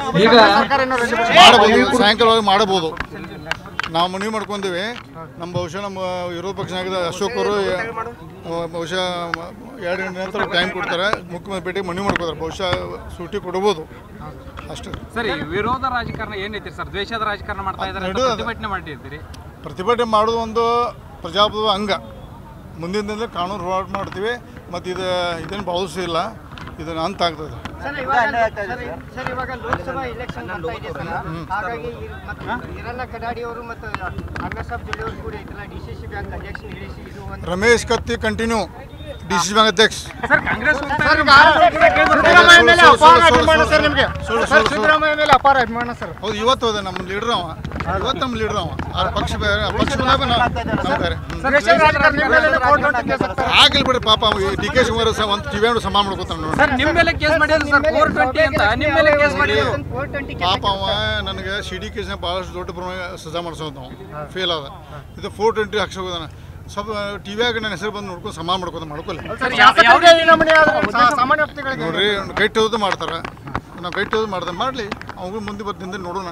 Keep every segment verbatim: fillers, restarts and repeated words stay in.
ಈಗ ಮಾಡಬಹುದು, ಸಾಯಂಕಾಲವಾಗಿ ಮಾಡಬಹುದು. ನಾವು ಮನವಿ ಮಾಡ್ಕೊಂತೀವಿ. ನಮ್ಮ ಬಹುಶಃ ನಮ್ಮ ವಿರೋಧ ಪಕ್ಷ ನಾಯಕ ಅಶೋಕ್ ಅವರು ಬಹುಶಃ ಎರಡು ಗಂಟೆ ನಂತರ ಟೈಮ್ ಕೊಡ್ತಾರೆ, ಮುಖ್ಯಮಂತ್ರಿ ಭೇಟಿ ಮನವಿ ಮಾಡ್ಕೋತಾರೆ. ಬಹುಶಃ ಸೂಟಿ ಕೊಡಬಹುದು ಅಷ್ಟೇ. ಸರಿ, ವಿರೋಧ ರಾಜಕಾರಣ ಏನೈತಿ ಸರ್? ದ್ವೇಷದ ರಾಜಕಾರಣ ಮಾಡ್ತಾ ಇದ್ದಾರೆ, ಪ್ರತಿಭಟನೆ ಮಾಡಿರ್ತೀರಿ. ಪ್ರತಿಭಟನೆ ಮಾಡೋದು ಒಂದು ಪ್ರಜಾಪ್ರಭುತ್ವ ಅಂಗ. ಮುಂದಿನ ದಿನದಲ್ಲಿ ಕಾನೂನು ಹೋರಾಟ ಮಾಡ್ತೀವಿ. ಮತ್ತು ಇದು ಇದೇನು ಭಾವಿಸಿಲ್ಲ, ಇದನ್ನು ಅಂತ ಆಗ್ತದೆ. ಸರ್ ಇವಾಗ ಲೋಕಸಭಾ ಎಲೆಕ್ಷನ್ ಬರ್ತಾ ಇದೆ ಸರ್, ಹಾಗಾಗಿ ಹಿರಣ್ಣ ಕಡಾಡಿ ಅವರು ಮತ್ತು ಅಣ್ಣಸಾಬ್ ಜೊಲ್ಲೆ ಅವರು ಕೂಡ ಇದೆಲ್ಲ ಡಿ ಸಿ ಸಿ ಬ್ಯಾಂಕ್ ಅಧ್ಯಕ್ಷ ಹೇಳಿಸಿ ಇದು ಒಂದು Ramesh Katti continue D C C bank ಅಧ್ಯಕ್ಷ. ಸರ್ ಕಾಂಗ್ರೆಸ್ ಸಿದ್ದರಾಮಯ್ಯ ಮೇಲೆ ಅಪಾರ ಅಭಿಮಾನ ಸರ್ ನಿಮಗೆ. ಸಿದ್ದರಾಮಯ್ಯ ಮೇಲೆ ಅಪಾರ ಅಭಿಮಾನ ಸರ್. ಹೌದು, ಇವತ್ತು ಹೋದ ನಮ್ಮ ಲೀಡರ್ ಅವ, ಇವತ್ತು ನಮ್ಮ ಲೀಡರ್ ಅವ. ಆ ಪಕ್ಷ ಬೇರೆ, ಪಕ್ಷ ನಮ್ಮ ಬೇರೆ ಆಗಲಿ ಬಿಡಿ. ಪಾಪ ಡಿ ಕೆ ಶಿವಕುಮಾರ್ ಸಹ ಒಂದು ಟಿವಿ ಅಂಡು ಸಮಾನ ಮಾಡ್ಕೊತಾನೆ ನೋಡಿ. ಸರ್ ನಿಮ್ಮ ಮೇಲೆ ಕೇಸ್ ಮಾಡಿದ್ರು ಸರ್, ಫೋರ್ ಟ್ವೆಂಟಿ ಅಂತ ನಿಮ್ಮ ಮೇಲೆ ಕೇಸ್ ಮಾಡಿದ್ರು. ಪಾಪ ಅವ ನನಗೆ ಸಿ ಡಿ ಕೇಸ್ನ ಭಾಳಷ್ಟು ದೊಡ್ಡ ಪ್ರಮಾಣ ಸಜಾ ಮಾಡಿಸೋದು ನಾವು ಫೇಲ್ ಆದ. ಇದು ಫೋರ್ ಟ್ವೆಂಟಿ ಹಾಕ್ಸೋದಾನ. ಸ್ವಲ್ಪ ಟಿವಿಯಾಗ ನನ್ನ ಹೆಸರು ಬಂದು ನೋಡ್ಕೊಂಡು ಸಮಾನ ಮಾಡ್ಕೋತ ಮಾಡ್ಕೊಲ್ಲ ನೋಡ್ರಿ. ಗೈಟ್ ಹೋದ ಮಾಡ್ತಾರೆ, ನಾವು ಗೈಟ್ ಹೋದ್ ಮಾಡ್ದೆ ಮಾಡಲಿ. ಅವ್ರು ಮುಂದೆ ಬರ್ದಿಂದ ನೋಡೋಣ.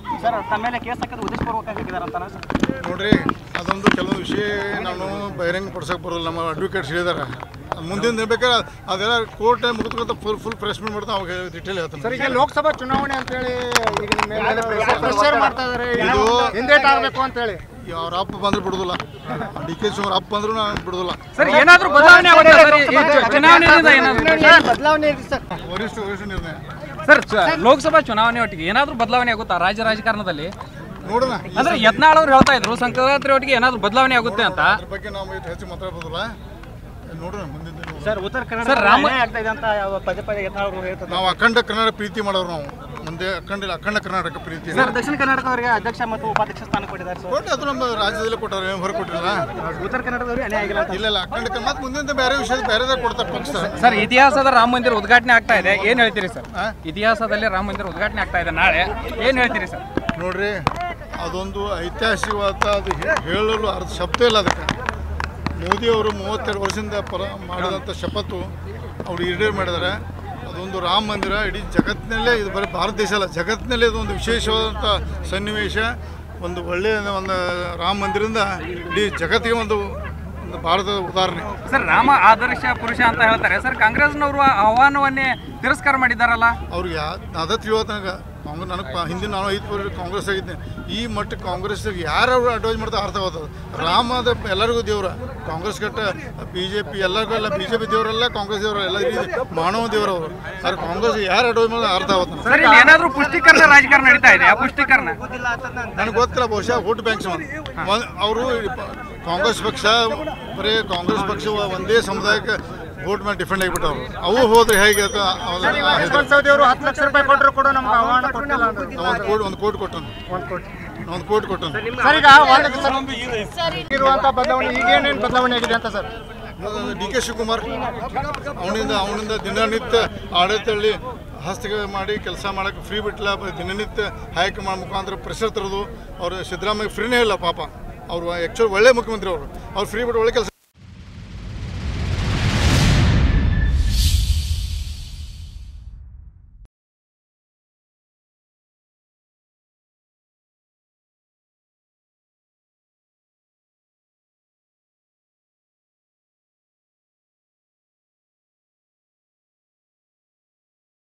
ನೋಡ್ರಿ, ಅದೊಂದು ಕೆಲವೊಂದು ವಿಷಯ ನಾನು ಬಹಿರಂಗ ಪಡಿಸೋಕೆ ಬರೋಲ್ಲ. ನಮ್ಮ ಅಡ್ವೊಕೇಟ್ಸ್ ಹೇಳಿದಾರೆ ಮುಂದಿನ ಬೇಕಾದ್ರೆ ಅದೆಲ್ಲ ಕೋರ್ಟ್ ಮುಗಿದ್ಕೊಂತ ಫುಲ್ ಫುಲ್ ಪ್ರೆಸ್ಮೆಂಟ್ ಮಾಡ್ತಾ ಅವಾಗ ಡಿಟೇಲ್ ಹೇಳ್ತಾನೆ. ಸರ್, ಈಗ ಲೋಕಸಭಾ ಚುನಾವಣೆ ಅಂತೇಳಿ ಪ್ರೆಷರ್ ಮಾಡ್ತಾ ಇದ್ದಾರೆ, ಇದು ಹಿಂದೇಟ್ ಆಗಬೇಕು ಅಂತೇಳಿ. ಅವ್ರ ಅಪ್ಪ ಬಂದ್ರೆ ಬಿಡುದಿಲ್ಲ, ಡಿ ಕೆ ಶಿವಕುಮಾರ್ ಅಪ್ಪ ಬಂದ್ರು ನಾನು ಬಿಡುದಿಲ್ಲ. ಸರ್ ಏನಾದರೂ ಬದಲಾವಣೆ ಬದಲಾವಣೆ ಸರ್, ವರಿಷ್ಠ ವರಿಷ್ಠ ನಿರ್ಣಯ. ಸರ್ ಲೋಕಸಭಾ ಚುನಾವಣೆ ಒಟ್ಟಿಗೆ ಏನಾದರೂ ಬದಲಾವಣೆ ಆಗುತ್ತಾ ರಾಜ್ಯ ರಾಜಕಾರಣದಲ್ಲಿ? ನೋಡೋಣ. ಅಂದ್ರೆ ಯತ್ನಾಳ್ ಅವ್ರು ಹೇಳ್ತಾ ಇದ್ರು ಸಂಕ್ರಾಂತಿ ಒಟ್ಟಿಗೆ ಏನಾದರೂ ಬದಲಾವಣೆ ಆಗುತ್ತೆ ಅಂತ. ಅದ್ರ ಬಗ್ಗೆ ನಾವು ಹೆಚ್ಚು ಮಾತಾಡ್ಬೋದಲ್ಲ, ನೋಡೋಣ ಮುಂದಿನ. ಸರ್ ಉತ್ತರ ಕನ್ನಡ ಆಗ್ತಾ ಇದೆ ಅಂತ ಪದೇ ಪದೇ ಯತ್ನಾಳ್ ಅವರು ಹೇಳ್ತಾರೆ. ನಾವು ಅಖಂಡ ಕನ್ನಡ ಪ್ರೀತಿ ಮಾಡೋರು, ನಾವು ಮುಂದೆ ಅಖಂಡ ಅಖಂಡ ಕರ್ನಾಟಕ ಪ್ರೀತಿ. ಸರ್, ದಕ್ಷಿಣ ಕರ್ನಾಟಕವರಿಗೆ ಅಧ್ಯಕ್ಷ ಮತ್ತು ಉಪಾಧ್ಯಕ್ಷ ಸ್ಥಾನ ಕೊಟ್ಟಿದ್ದಾರೆ ಸರ್. ಕೊಟ್ಟು ಅದು ನಮ್ಮ ರಾಜ್ಯದಲ್ಲೇ ಕೊಟ್ಟಾರೆ, ಹೊರಗೆ ಕೊಟ್ಟಿಲ್ಲ. ಉತ್ತರ ಕನ್ನಡದವರಿಗೆ ಅನ್ಯಾಯ ಆಗಿಲ್ಲ. ಇಲ್ಲ ಇಲ್ಲ, ಅಖಂಡ ಕನ್ನಡ ಮುಂದಿನ ಬೇರೆ ವಿಷಯ ಬೇರೆದಾಗ ಕೊಡ್ತಾರೆ ಪಕ್ಷ. ಸರ್, ಇತಿಹಾಸದ ರಾಮ ಮಂದಿರ ಉದ್ಘಾಟನೆ ಆಗ್ತಾ ಇದೆ, ಏನ್ ಹೇಳ್ತೀರಿ ಸರ್? ಇತಿಹಾಸದಲ್ಲಿ ರಾಮ ಮಂದಿರ ಉದ್ಘಾಟನೆ ಆಗ್ತಾ ಇದೆ ನಾಳೆ, ಏನ್ ಹೇಳ್ತೀರಿ ಸರ್? ನೋಡ್ರಿ, ಅದೊಂದು ಐತಿಹಾಸಿಕವಾದ, ಅದು ಹೇಳಲು ಅರ್ಥ ಶಬ್ದ ಇಲ್ಲ ಅದಕ್ಕೆ. ಮೋದಿಯವರು ಮೂವತ್ತೆರಡು ವರ್ಷದಿಂದ ಪರ ಮಾಡಿದಂಥ ಶಪಥು ಅವರು ಈಡೇರು ಮಾಡಿದ್ದಾರೆ. ಅದೊಂದು ರಾಮ ಮಂದಿರ ಇಡೀ ಜಗತ್ತಿನಲ್ಲೇ, ಇದು ಬರೀ ಭಾರತ ದೇಶ ಅಲ್ಲ, ಜಗತ್ತಿನಲ್ಲೇ ಇದೊಂದು ವಿಶೇಷವಾದಂಥ ಸನ್ನಿವೇಶ. ಒಂದು ಒಳ್ಳೆಯ ಒಂದು ರಾಮ ಮಂದಿರದಿಂದ ಇಡೀ ಜಗತ್ತಿಗೆ ಒಂದು ಒಂದು ಭಾರತದ ಉದಾಹರಣೆ. ಸರ್, ರಾಮ ಆದರ್ಶ ಪುರುಷ ಅಂತ ಹೇಳ್ತಾರೆ ಸರ್. ಕಾಂಗ್ರೆಸ್ನವರು ಆಹ್ವಾನವನ್ನೇ ತಿರಸ್ಕಾರ ಮಾಡಿದ್ದಾರಲ್ಲ. ಅವ್ರಿಗೆ ಅದ ತಿಳಿಯೋತನಕ ಕಾಂಗ್ರೆಸ್ ನನಗೆ ಹಿಂದಿನ ನಾನು ಐದು ವರ್ಷ ಕಾಂಗ್ರೆಸ್ ಆಗಿದ್ದೆ. ಈ ಮಟ್ಟಕ್ಕೆ ಕಾಂಗ್ರೆಸ್ಗೆ ಯಾರವರು ಅಡ್ವೈಸ್ ಮಾಡ್ತಾ ಅರ್ಥ ಆಗ್ತದೆ. ರಾಮದ ಎಲ್ಲರಿಗೂ ದೇವ್ರ, ಕಾಂಗ್ರೆಸ್ ಕಟ್ಟ ಬಿ ಜೆ ಪಿ ಎಲ್ಲರಿಗೂ ಎಲ್ಲ, ಬಿ ಜೆ ಪಿ ದೇವರೆಲ್ಲ ಕಾಂಗ್ರೆಸ್ ದೇವರು ಎಲ್ಲ ಮಾನವ ದೇವರು ಅವರು. ಆದ್ರೆ ಕಾಂಗ್ರೆಸ್ ಯಾರು ಅಡ್ವೈಸ್ ಮಾಡಿದ್ರೆ ಅರ್ಥ ಆಗುತ್ತೆ. ಸರ್, ಏನಾದರೂ ಪುಷ್ಟೀಕರಣ ರಾಜಕಾರಣ ನಡೀತಾ ಇದೆ, ಆ ಪುಷ್ಟೀಕರಣ ನನಗೆ ಗೊತ್ತಿಲ್ಲ. ಬಹುಶಃ ವೋಟ್ ಬ್ಯಾಂಕ್ಸ್ ಅವರು ಕಾಂಗ್ರೆಸ್ ಪಕ್ಷ ಬರೀ ಕಾಂಗ್ರೆಸ್ ಪಕ್ಷ ಒಂದೇ ಸಮುದಾಯಕ್ಕೆ ವೋಟ್ ಮೇಲೆ ಡಿಫೆಂಡ್ ಆಗಿಬಿಟ್ಟವ್ರು. ಅವು ಹೋದ್ರೆ ಹೇಗೆ ಅಂತ ಹತ್ತು ಲಕ್ಷ ರೂಪಾಯಿ ಕೊಟ್ಟರು ಕೂಡ ನಮ್ಗೆ ಆಹ್ವಾನ ಕೊಟ್ಟಿಲ್ಲ. ಒಂದು ಕೋಟಿ ಒಂದು ಕೋಟಿ ಕೊಟ್ಟನು ಒಂದು ಕೋಟಿ ಒಂದು ಕೋಟಿ ಕೊಟ್ಟನು ಸರ್. ಈಗ ಇರುವಂಥ ಬದಲಾವಣೆ ಈಗೇನೇನು ಬದಲಾವಣೆ ಆಗಿದೆ ಅಂತ ಸರ್? ಡಿ ಕೆ ಶಿವಕುಮಾರ್ ಅವನಿಂದ ಅವನಿಂದ ದಿನನಿತ್ಯ ಆಡಳಿತದಲ್ಲಿ ಹಸ್ತಕ್ಷೇಪ ಮಾಡಿ ಕೆಲಸ ಮಾಡೋಕ್ಕೆ ಫ್ರೀ ಬಿಟ್ಟಿಲ್ಲ. ದಿನನಿತ್ಯ ಹೈಕಮಾಂಡ್ ಮುಖಾಂತರ ಪ್ರೆಷರ್ ತರೋದು. ಅವರು ಸಿದ್ದರಾಮಯ್ಯ ಫ್ರೀನೇ ಇಲ್ಲ ಪಾಪ. ಅವರು ಆ್ಯಕ್ಚುಲಿ ಒಳ್ಳೆ ಮುಖ್ಯಮಂತ್ರಿ, ಅವರು ಅವ್ರು ಫ್ರೀ ಬಿಟ್ಟು ಒಳ್ಳೆ ಕೆಲಸ